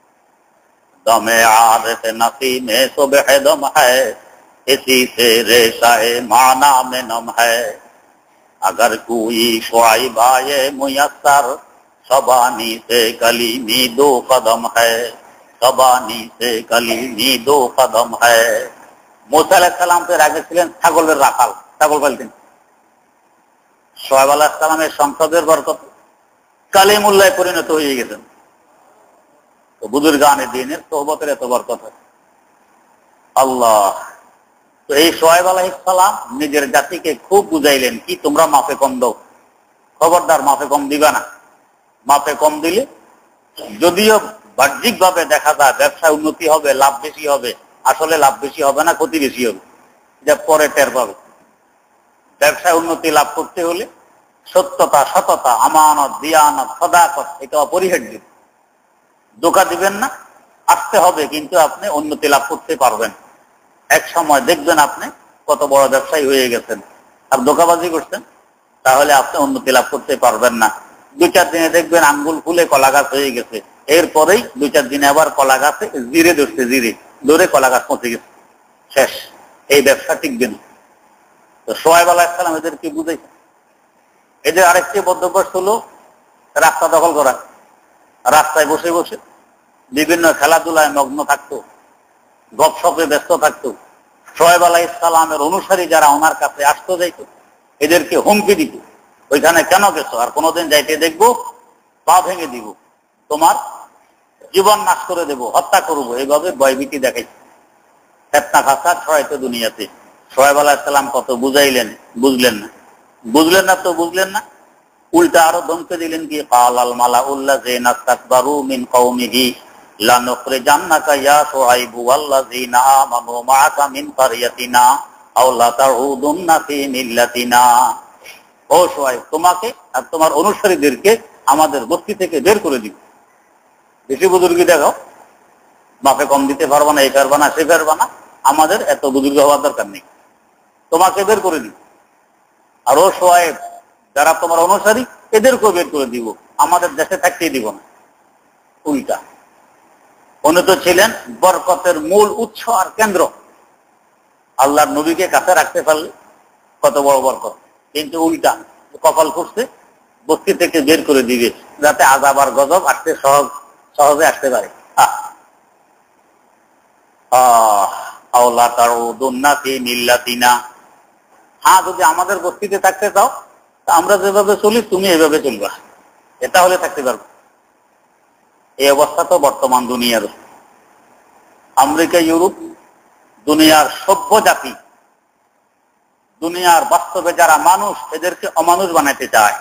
দমে আরতে নসিমে সুবহে দম হ্যায়, ইসি সে রেশায়ে মানা মে নম হ্যায়। अगर कोई शुआइब आए मुयस्सर, सबानी से कलीमी दो कदम है, सबानी से कलीमी दो कदम है। मूसा আলাইহিস সালাম এর আগে ছিলেন ছাগলের রাখাল, ছাগল পালতেন। শুআয়ব আলাইহিস সালামের সংসদের বরকত কালিমুল্লাহ পরিণত হয়ে গেছেন। তো বুজুর্গানে দ্বীনের সোহবতের এত বরকত হয়। আল্লাহ। তো এই শুআয়ব আলাইহিস সালাম নিজের জাতিকে খুব বুঝাইলেন, কি তোমরা মাফে কম দাও, খবরদার মাফে কম দিবা না। মাফে কম দিলে যদিও বাহ্যিক ভাবে দেখা যায় ব্যবসায় উন্নতি হবে, লাভ বেশি হবে, আসলে লাভ বেশি হবে না, ক্ষতি বেশি হবে, যা পরে টের পাবে। ব্যবসায় উন্নতি লাভ করতে হলে সত্যতা, সততা, আমানত, দিয়ানত, সাদাকত এটা অপরিহার্য। ধোঁকা দিবেন না, আসতে হবে, কিন্তু আপনি উন্নতি লাভ করতে পারবেন। এক সময় দেখবেন আপনি কত বড় ব্যবসায়ী হয়ে গেছেন, আর ধোঁকাবাজি করছেন, তাহলে আপনি উন্নতি লাভ করতে পারবেন না। দুই চার দিনে দেখবেন আঙ্গুল ফুলে কলা গাছ হয়ে গেছে, এরপরেই দুই চার দিনে আবার কলা গাছে জিরে ধরছে, জিরে ধরে কলা গাছ পচে গেছে, শেষ। এই ব্যবসা টিকবে না। তো শুআয়ব আলাইহিস সালাম এদেরকে বুঝাইছেন। এদের আরেকটি বদ্ধভ্যাস হলো রাস্তা দখল করা। রাস্তায় বসে বসে বিভিন্ন খেলাধুলায় মগ্ন থাকতো, গপসপে ব্যস্ত থাকতো। শুআয়ব আলাইহিস সালামের অনুসারী যারা ওনার কাছে আসতো যাইতো, এদেরকে হুমকি দিত, ওইখানে কেন গেছো, আর কোনোদিন যাইতে দেখবো পা ভেঙে দিব, তোমার জীবন নাশ করে দেব, হত্যা করবো, এইভাবে ভয়ভীতি দেখাইছে। ফেতনা ফাসাদ ছড়াইতো দুনিয়াতে। শুআয়ব আলাইহিস সালাম কত বুঝাইলেন, বুঝলেন না। বুঝলেন না তো বুঝলেন না, উল্টা আরো ধমকে দিলেন কি, কালাল মালাউল্লাযিনা ইসতাকবারু মিন কওমিহি লানুখরিজান্নাকা ইয়া শুআইবু ওয়াল্লাযিনা আমানু মাআকা মিন ক্বরিয়াতিনা আও লা তাউদুন্না ফি মিল্লাতিনা, ও শুআয়ব তোমাকে আর তোমার অনুসারীদেরকে আমাদের বস্তি থেকে বের করে দিব। বেশি বুজুর্গি দেখাও, মাপে কম দিতে পারবা না, এই পারবা না, সে পারবা না, আমাদের এত বুজুর্গ হওয়ার দরকার নেই, তোমাকে বের করে দিব। আর ও শুআয়ব যারা তোমার অনুসারী এদেরকেও বের করে দিব, আমাদের দেশে থাকতেই দিব না। উল্টা, উনি তো ছিলেন বরকতের মূল উৎস আর কেন্দ্র, আল্লাহর নবীকে কাছে রাখতে পারলে কত বড় বরকত। কিন্তু উল্টা, কপাল খুঁজতে বস্তি থেকে বের করে দিবে যাতে আযাব আর গজব আসতে সহজ সহজে আসতে পারে। আও লা তাউদুন্না ফি মিল্লাতিনা, হ্যাঁ যদি আমাদের বস্তিতে থাকতে চাও আমরা যেভাবে চলি তুমি এভাবে চলবা, এটা হলে থাকতে পারবো। এই অবস্থা তো বর্তমান দুনিয়ার। আমেরিকা, ইউরোপ, দুনিয়ার সভ্য জাতি, দুনিয়ার বাস্তবে যারা মানুষ এদেরকে অমানুষ বানাইতে চায়,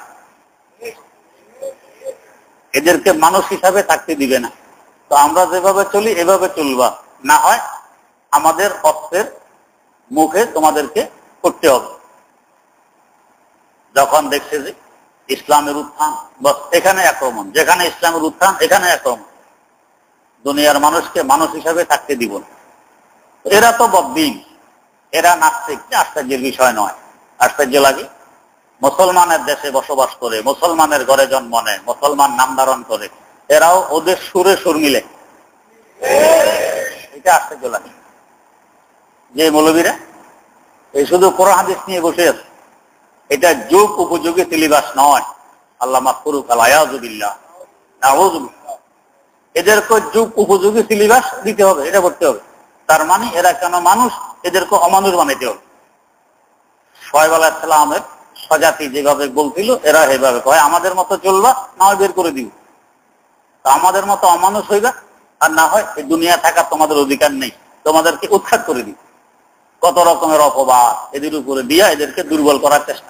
এদেরকে মানুষ হিসাবে থাকতে দিবে না। তো আমরা যেভাবে চলি এভাবে চলবা, না হয় আমাদের অস্ত্রের মুখে তোমাদেরকে করতে হবে। যখন দেখছে যে ইসলামের উত্থান, বস এখানে আক্রমণ, যেখানে ইসলামের উত্থান এখানে আক্রমণ, দুনিয়ার মানুষকে মানুষ হিসাবে থাকতে দিব না। এরা তো বদ্দিন, এরা নাস্তিক, আশ্চর্যের বিষয় নয়। আশ্চর্য লাগে, মুসলমানের দেশে বসবাস করে, মুসলমানের ঘরে জন্ম নেয়, মুসলমান নাম ধারণ করে, এরাও ওদের সুরে সুর মিলে। এটা আশ্চর্য লাগে যে মৌলবীরা এই শুধু কোরআন হাদিস নিয়ে বসে আছে, এটা যুগ উপযোগী সিলেবাস নয়। আল্লাহ মাফ করুক, আলায়াযুবিল্লাহ, নাউযুবিল্লাহ। এদেরকে যুগ উপযোগী সিলেবাস দিতে হবে, এটা করতে হবে। তার মানে এরা কেন মানুষ, এদেরকে অমানুষ বানাইতে হবে। শুআয়ব আলাইহিস সালামের স্বজাতি যেভাবে বলছিল এরা এভাবে কয়, আমাদের মতো চলবা, না হয় বের করে দিব। তা আমাদের মতো অমানুষ হইবা, আর না হয় এই দুনিয়া থাকার তোমাদের অধিকার নেই, তোমাদেরকে উৎখাত করে দিব। কত রকমের অপবাদ এদের উপরে দিয়া এদেরকে দুর্বল করার চেষ্টা।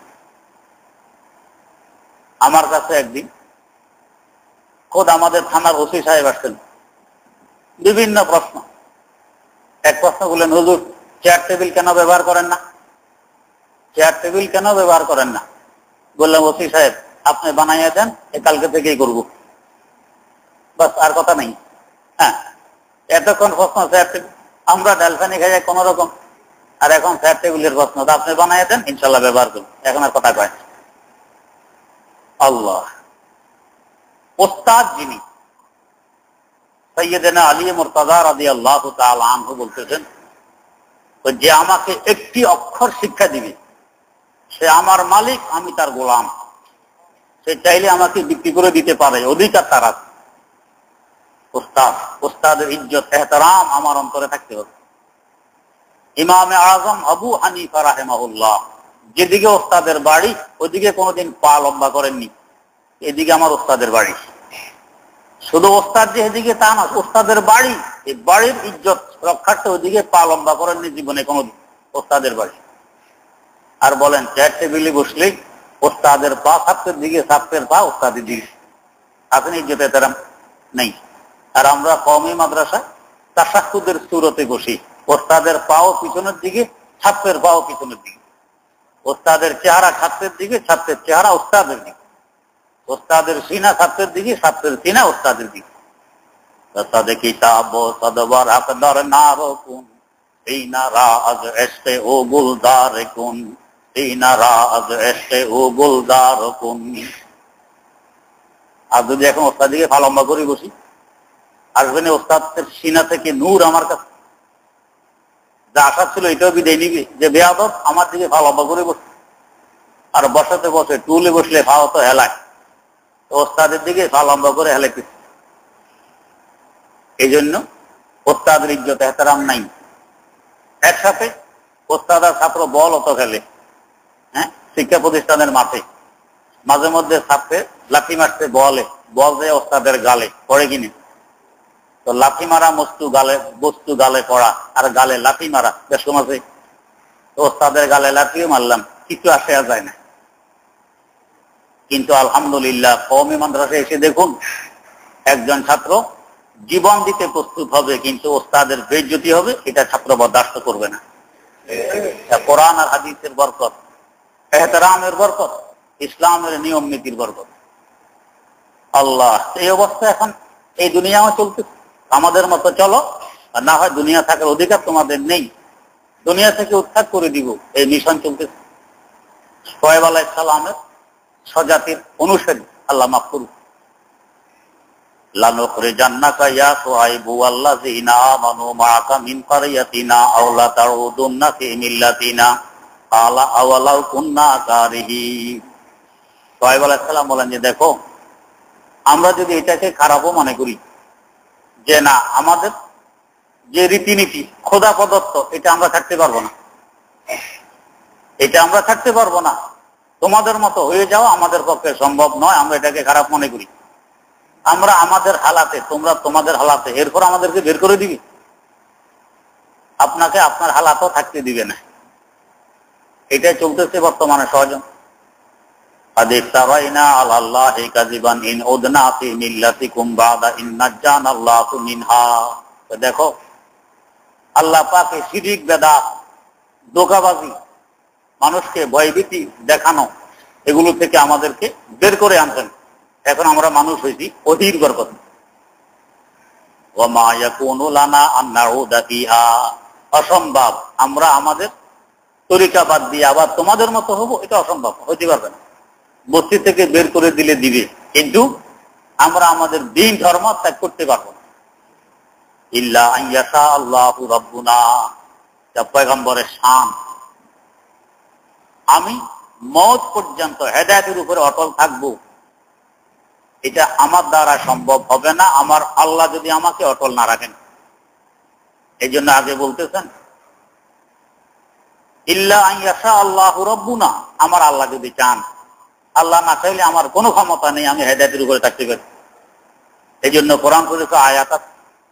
আমার কাছে একদিন খোদ আমাদের থানার ওসি সাহেব আসছেন, বিভিন্ন প্রশ্ন। এক প্রশ্ন বললেন, হুজুর চেয়ার টেবিল কেন ব্যবহার করেন না? চেয়ার টেবিল কেন ব্যবহার করেন না? বললাম, ওসি সাহেব আপনি বানাইয়া দেন, এ কালকে থেকেই করবো, বাস, আর কথা নেই। হ্যাঁ, এতক্ষণ প্রশ্ন চেয়ার টেবিল, আমরা ডালফানি খাই কোন রকম, আর এখন চেয়ার টেবিলের প্রশ্ন, আপনি বানাইয়া দেন, ইনশাল্লাহ ব্যবহার করুন, এখন আর কথা কয়। আল্লাহ, ওস্তাদ যিনি সাইয়্যিদানা আলী মুরতাযা রাদিয়াল্লাহু তাআলা আনহু বলতেছেন, যে আমাকে একটি অক্ষর শিক্ষা দিবে সে আমার মালিক, আমি তার গোলাম। সে চাইলে আমাকে বিক্রি করে দিতে পারে, অধিকার তার আছে। ওস্তাদ, ওস্তাদের ইজ্জত এহতেরাম আমার অন্তরে থাকতে হবে। ইমামে আযম আবু হানিফা রাহিমাহুল্লাহ যেদিকে ওস্তাদের বাড়ি ওদিকে কোনোদিন পা লম্বা করেননি, এদিকে আমার ওস্তাদের বাড়ি। শুধু ওস্তাদ যে এদিকে তা না, ওস্তাদের বাড়ি, এই বাড়ির ইজ্জত রক্ষার্থে ওদিকে পা লম্বা করেননি জীবনে কোনোদিন, ওস্তাদের বাড়ি। আর বলেন চেয়ার টেবিলে বসলেই ওস্তাদের পা ছাত্রের দিকে, ছাত্রের পা ওস্তাদের দিকে, আপনি ইজ্জতে তারা নেই। আর আমরা কওমি মাদ্রাসায় তাশাহুদের সূরতে বসি, ওস্তাদের পাও পিছনের দিকে, ছাত্রের পাও পিছনের দিকে, ওস্তাদের চেহারা ছাত্রের দিকে, ছাত্রের চেহারা ওস্তাদের দিকে, ওস্তাদের সিনা ছাত্রের দিকে, ছাত্রের সিনা ওস্তাদের দিকে। সাদে কিতাব সদবার আকদার না রকুন, এই না রাজ এসে ও গুলদার কুন, এই না রাজ এসে ও গুলদার কুন। আর যদি এখন ওস্তাদ দিকে পা লম্বা করে বসি, আসবেন ওস্তাদের সিনা থেকে নূর আমার কাছে, যা আশা ছিল এটাও বিদায় নিবে, যে বেয়াদব আমার দিকে পা লম্বা করে বসে। আর বসাতে বসে টুলে বসলে পাও তো হেলায়, ওস্তাদের দিকে পা লম্বা করে হেলাইতে। এই জন্য ওস্তাদের ইজ্জত এহতেরাম নাই। একসাথে ওস্তাদ আর ছাত্র বল অত খেলে, হ্যাঁ, শিক্ষা প্রতিষ্ঠানের মাঠে মাঝে মধ্যে ছাত্রে লাঠি মারতে বলে, বল যে ওস্তাদের গালে পড়ে কিনে, তো লাঠি মারা মস্তু গালে, বস্তু গালে পড়া আর গালে লাঠি মারা বেশ সমাজে। তো ওস্তাদের গালে লাঠিও মারলাম, কিছু আসে যায় না। কিন্তু আলহামদুলিল্লাহ কওমি মাদ্রাসায় এসে দেখুন, একজন ছাত্র জীবন দিতে প্রস্তুত হবে, কিন্তু ওস্তাদের বেইজ্জতি হবে, এটা ছাত্র বরদাস্ত করবে না। কোরআন আর হাদিসের বরকত, এহতেরামের বরকত, ইসলামের নিয়ম নীতির বরকত। আল্লাহ, এই অবস্থা এখন এই দুনিয়াও চলতেছে। আমাদের মতো চলো, আর না হয় দুনিয়া থাকার অধিকার তোমাদের নেই, দুনিয়া থেকে উৎখাত করে দিব, এই মিশন চলতেছে। শোয়েব আলাইহিস সালামের স্বজাতির অনুসারী, আল্লাহ মাফ করুক। লানুখরিজান্নাকা ইয়া শুআইবু ওয়াল্লাযীনা আমানু মাআকা মিন ক্বরিয়াতিনা আও লা তাউদুন্না ফি মিল্লাতিনা ক্বালা আওয়ালাউ কুন্না কারিহিন। শোয়েব আলাইহিস সালাম বলেন যে দেখো, আমরা যদি এটাকে খারাপও মনে করি, যে না আমাদের যে রীতিনীতি খোদা প্রদত্ত, এটা আমরা থাকতে পারবো না, এটা আমরা থাকতে পারবো না, তোমাদের মতো হয়ে যাও আমাদের পক্ষে সম্ভব নয়, আমরা এটাকে খারাপ মনে করি। আমরা আমাদের হালাতে, তোমরা তোমাদের হালাতে, এরপর আমাদেরকে বের করে দিবি, আপনাকে আপনার হালাতও থাকতে দিবে না। এটাই চলতেছে বর্তমানে সহজন। দেখো আল্লাহ পাকে শিরিক, বেদাত, ধোঁকাবাজি, মানুষকে ভয়ভীতি দেখানো, এগুলো থেকে আমাদেরকে বের করে আনতেন। এখন আমরা মানুষ হয়েছি অধীর বরকত। ওয়া মা ইয়াকুনু লানা আন নাউদা ফিহা, অসম্ভব আমরা আমাদের তরিকা বাদ দিয়ে আবার তোমাদের মতো হব, এটা অসম্ভব, হতে পারবে না। বস্তি থেকে বের করে দিলে দিবে, কিন্তু আমরা আমাদের দিন ধর্ম ত্যাগ করতে পারবো না। ইল্লা আন ইয়াশা আল্লাহু রাব্বুনা, পয়গম্বরের শান, আমি মওত পর্যন্ত হেদায়েতের উপরে অটল থাকবো, এটা আমার দ্বারা সম্ভব হবে না, আমার আল্লাহ যদি আমাকে অটল না রাখেন। এই জন্য আগে বলতেছেন ইল্লা আন ইয়াশা আল্লাহু রাব্বুনা, আমার আল্লাহ যদি চান, আল্লাহ না চাইলে আমার কোনো ক্ষমতা নেই আমি হেদায়েতের উপরে থাকতে পারি। এই জন্য কোরআন শরীফ আয়াত আছে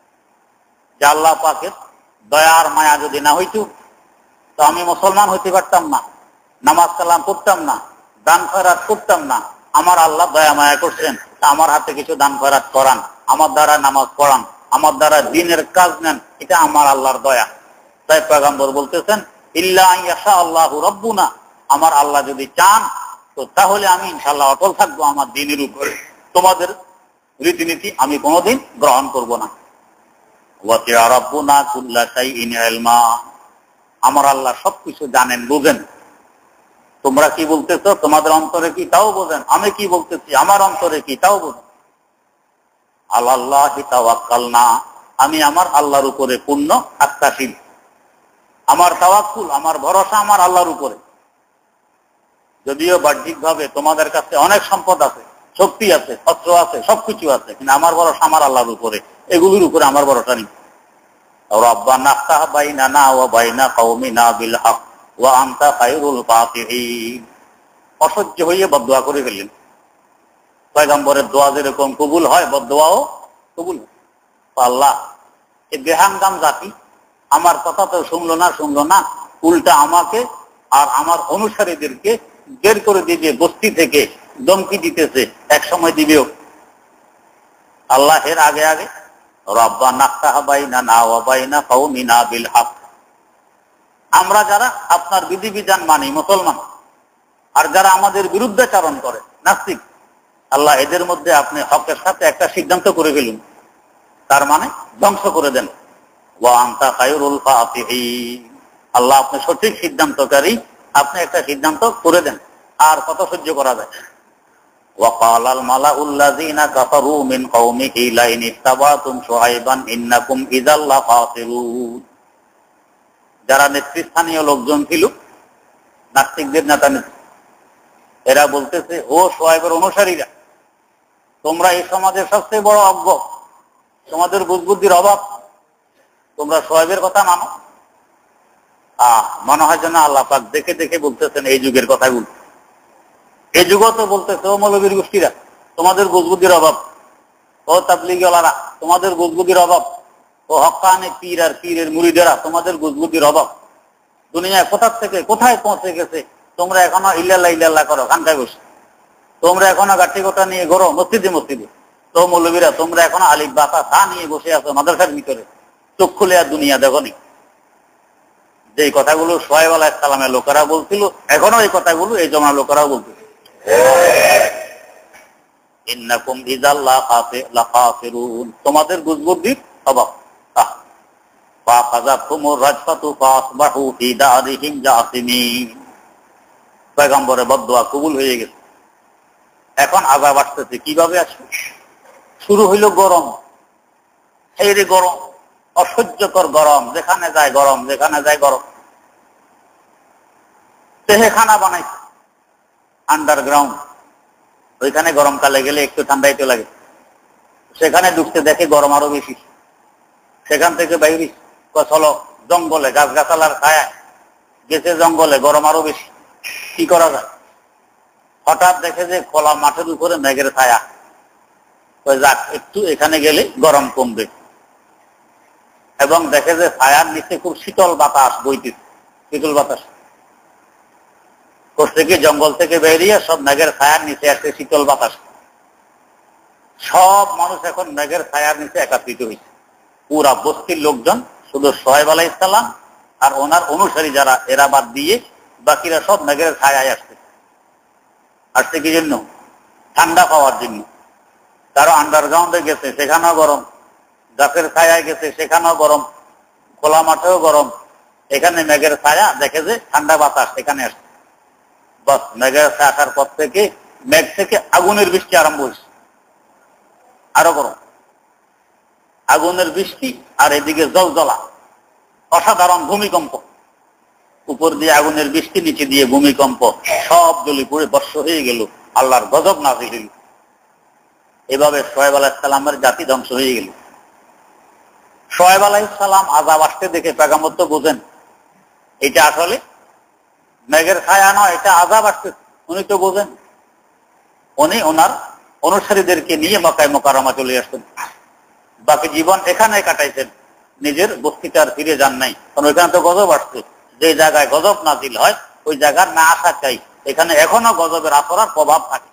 যে আল্লাহ পাকের দয়ার মায়া যদি না হইতো তো আমি মুসলমান হইতে পারতাম না, নামাজ কালাম করতাম না, দান খয়রাত করতাম না। আমার আল্লাহ দয়া মায়া করছেন, আমার হাতে কিছু দান খয়রাত করান, আমার দ্বারা নামাজ পড়ান, আমার দ্বারা দ্বীনের কাজ নেন, এটা আমার আল্লাহর দয়া। তাই পয়গম্বর বলতেছেন ইল্লা আন ইয়াশা আল্লাহু রাব্বুনা, আমার আল্লাহ যদি চান তো তাহলে আমি ইনশাআল্লাহ অটল থাকবো আমার দ্বীনের উপরে, তোমাদের রীতিনীতি আমি কোনোদিন গ্রহণ করব না। ওয়াসি'a রাব্বুনা কুল্লা শাইইন ইলমা, আমার আল্লাহ সবকিছু জানেন, বুঝেন। তোমরা কি বলতেছো তোমাদের অন্তরে কি তাও বোঝেন, আমি কি বলতেছি আমার অন্তরে কি তাও বোঝেন। আলাল্লাহি তাওয়াক্কালনা, আমি আমার আল্লাহর উপরে পূর্ণ আস্থাশীল, আমার তাওয়াক্কুল, আমার ভরসা আমার আল্লাহর উপরে। যদিও বাহ্যিক ভাবে তোমাদের কাছে অনেক সম্পদ আছে, শক্তি আছে, অস্ত্র আছে, সবকিছু আছে, কিন্তু আমার ভরসা আমার আল্লাহর উপরে, এগুলির উপরে আমার ভরসা নেই। রাব্বানা ইফতাহ বাইনানা ওয়া বাইনা কওমিনা বিল হক ওয়া আনতা খায়রুল ফাতিহিন। অসহ্য হয়ে বদদোয়া করে ফেললেন। পয়গম্বরের দোয়া যেরকম কবুল হয়, বদদোয়াও কবুল হয়। আল্লাহ, এই বেহাঙ্গাম জাতি আমার কথা তো শুনলো না শুনলো না উল্টা আমাকে আর আমার অনুসারীদেরকে বের করে দিবে বস্তি থেকে, ধমকি দিতেছে, এক সময় দিবেও। আল্লাহ এর আগে আগে রাব্বানা ইফতাহ বাইনানা ওয়া বাইনা কওমিনা বিল হক, আমরা যারা আপনার বিধিবিধান মানি মুসলমান, আর যারা আমাদের বিরুদ্ধাচরণ করে নাস্তিক, আল্লাহ এদের মধ্যে আপনি হকের সাথে একটা সিদ্ধান্ত করে ফেলুন, তার মানে ধ্বংস করে দেন। ওয়া আনতা খায়রুল ফাতিহিন, আল্লাহ আপনি সঠিক সিদ্ধান্তকারী, আপনি একটা সিদ্ধান্ত করে দেন, আর কত সহ্য করা যায়। وقال الملأ الذين كفروا من قومه لئن اتبعتم شعيبا إنكم إذا لخاسرون, যারা নেতৃস্থানীয় লোকজন ছিল, নাস্তিকদের নেতা নেত্রী, এরা বলতেছে ও শুআয়বের অনুসারীরা, তোমরা এই সমাজের সবচেয়ে বড় অজ্ঞ, তোমাদের বুঝবুদ্ধির অভাব, তোমরা শুআয়বের কথা মানো। আহ মনে হয় যেন আল্লাহ পাক দেখে দেখে বলতেছেন এই যুগের কথাই বলতে। এই যুগ তো বলতেছে ও মৌলবীর গোষ্ঠীরা, তোমাদের বুঝবুদ্ধির অভাব, ও তাবলীগওয়ালারা, তোমাদের বুঝবুদ্ধির অভাব, ও হক্কানি পীর আর পীরের মুরিদেরা, তোমাদের বুঝবুদ্ধির অভাব। দুনিয়ায় কোথার থেকে কোথায় পৌঁছে গেছে, তোমরা এখনো ইল্লাল্লাহ ইল্লাল্লাহ করো কান্দায় বসে, তোমরা এখনো গাঠি গোটা নিয়ে ঘোরো মসজিদে মসজিদে। তো মৌলবীরা তোমরা এখনো আলিফ বাতা তা নিয়ে বসে আছো মাদ্রাসার ভিতরে, চোখ খুলে আর দুনিয়া দেখো নি। যে কথাগুলো শুআয়ব আলাইহিস সালামের লোকেরা বলছিল, এখনো এই কথাগুলো এই জমানার লোকেরাও বলতেছে। ইন্নাকুম ইযাল লাখাসিরুন, তোমাদের বুজবুদ্দির অভাব। ফাখাযাতহুমুর রাজফাতু ফাসবাহু ফি দারিহিম জাসিমিন। পয়গম্বরের বদদুয়া কবুল হয়ে গেছে। এখন আযাব আসতেছে। কিভাবে আসবে? শুরু হইল গরম, এই রে গরম, অসহ্যকর গরম, যেখানে যায় গরম, যেখানে যায় গরম। তেহেখানা বানাইছে আন্ডারগ্রাউন্ড, ওইখানে গরমকালে গেলে একটু ঠান্ডাইতে লাগে, সেখানে ঢুকতে দেখে গরম আরো বেশি। সেখান থেকে বাইরে চলো জঙ্গলে, গাছ গাছালার ছায়া গেছে, জঙ্গলে গরম আরো বেশি। কি করা যায়? হঠাৎ দেখে যে খোলা মাঠের উপরে মেঘের ছায়া, যাক একটু এখানে গেলে গরম কমবে। এবং দেখে যে ছায়ার নিচে খুব শীতল বাতাস বইতেছে, শীতল বাতাস করছে কি, জঙ্গল থেকে বেরিয়ে সব মেঘের ছায়ার নিচে আসছে শীতল বাতাস। সব মানুষ এখন মেঘের ছায়ার নিচে একত্রিত হয়েছে, পুরা বস্তির লোকজন। শুধু শুআয়ব আলাইহিস সালাম আর ওনার অনুসারী যারা, এরা বাদ দিয়ে বাকিরা সব মেঘের ছায়ায় আসছে। আসছে কি জন্য? ঠান্ডা পাওয়ার জন্য। কারো আন্ডারগ্রাউন্ডে গেছে, সেখানেও গরম, গাছের ছায়ায় গেছে, সেখানেও গরম, খোলা মাঠেও গরম, এখানে মেঘের ছায়া দেখে যে ঠান্ডা বাতাস এখানে আসছে। বাস মেঘের ছায়া আসার পর থেকে মেঘ থেকে আগুনের বৃষ্টি আরম্ভ হয়েছে, আরো গরম আগুনের বৃষ্টি। আর এদিকে জলজলা, অসাধারণ ভূমিকম্প। উপর দিয়ে আগুনের বৃষ্টি, নিচে দিয়ে ভূমিকম্প, সব জ্বলি পুড়ে ভস্ম হয়ে গেল, আল্লাহর গজব নাযিল হইল। এভাবে শুআয়ব আলাইহিস সালামের জাতি ধ্বংস হয়ে গেল। শুআয়ব আলাইহিস সালাম আযাব আসতে দেখে পয়গম্বর তো বোঝেন এটা আসলে মেঘের ছায়া নয়, এটা আযাব আসছে। উনি তো বোঝেন। উনি ওনার অনুসারীদেরকে নিয়ে মক্কায় মুকাররমা চলে আসতেন। বাকি জীবন এখানে কাটাইছেন, নিজের বস্তিতে আর ফিরে যান নাই। কারণ ওইখানে তো গজব আসছে। যে জায়গায় গজব নাযিল হয় ওই জায়গার না আসা চাই। এখানে এখনো গজবের আসরার প্রভাব থাকে।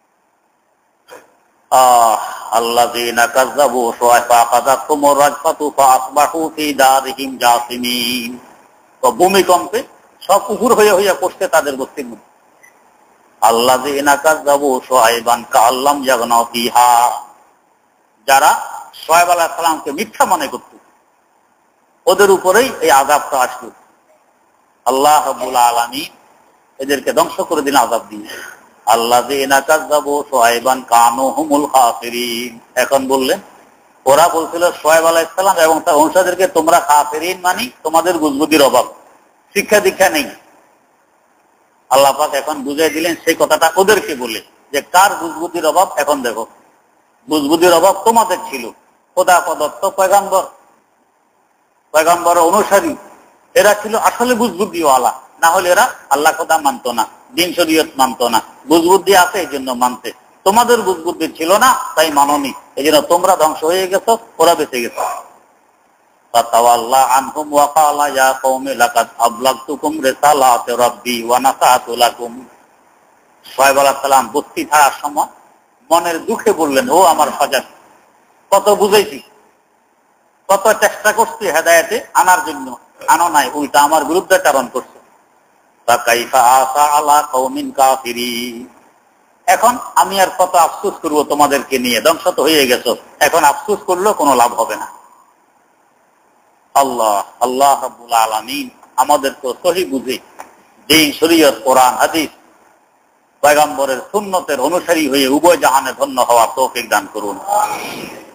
আল্লাযীনা কাযযাবু ফাআখাযাতহুমুর রাজফাতু ফাআসবাহু ফি দারিহিম জাসিমিন। তো ভূমিকম্পে সব উপর হয়ে হইয়া পড়ছে তাদের বস্তির মধ্যে। আল্লাযীনা কাযযাবু শুআয়বান কাআল্লাম ইয়াগনাউ ফিহা, যারা শুআয়ব আলাইহিস সালামকে মিথ্যা মনে করত, ওদের উপরেই এই আযাবটা আসলো। আল্লাহ রাব্বুল আলামিন এদেরকে ধ্বংস করে দিন আযাব দিয়ে। আল্লাযীনা কাযযাবু শুআয়বান কানু হুমুল খাসিরিন। এখন বললেন, ওরা বলছিল শুআয়ব আলাইহিস সালাম এবং তার অনুসারীদেরকে, তোমরা কাফিরিন, মানে তোমাদের বুঝবুদ্ধির অভাব, শিক্ষা দীক্ষা নেই। আল্লাহ পাক এখন বুঝাই দিলেন সেই কথাটা ওদেরকে বলে, যে কার বুঝবুদ্ধির অভাব। এখন দেখো, বুঝবুদ্ধির অভাব তোমাদের ছিল। খোদা প্রদত্ত পয়গম্বর, পয়গম্বর অনুসারী, এরা ছিল আসলে বুঝবুদ্ধিওয়ালা। না হলে এরা আল্লাহ খোদা মানতো না, দিন শরীয়ত মানতো না। বুঝবুদ্ধি আছে এই জন্য মানতে, তোমাদের বুঝবুদ্ধি ছিল না তাই মাননি, এই জন্য তোমরা ধ্বংস হয়ে গেছো, ওরা বেঁচে গেছে। ফাতাওয়াল্লা আনহুম ওয়া ক্বালা ইয়া কওমি লাকাদ আবলাগতুকুম রিসালাতি রাব্বি ওয়া নাসাতু লাকুম। শুআয়ব আলাইহিস সালাম বস্তি ছাড়ার সময় মনের দুঃখে বললেন, ও আমার প্রজা, কত বুঝাইছি, কত চেষ্টা করছি হেদায়েতে আনার জন্য, আনো নাই, উল্টা আমার বিরুদ্ধে চারণ করছে। ফাকাইফা আসা আলা কওমিন কাফিরিন। এখন আমি আর কত আফসোস করব তোমাদেরকে নিয়ে, ধ্বংস তো হয়ে গেছো, এখন আফসোস করলেও কোনো লাভ হবে না। আল্লাহ আল্লাহ রাব্বুল আলামিন আমাদেরকে সহি বুঝে দিন শরীয়ত কোরআন হাদিস পয়গম্বরের সুন্নতের অনুসারী হয়ে উভয় জাহানে ধন্য হওয়ার তৌফিক দান করুন।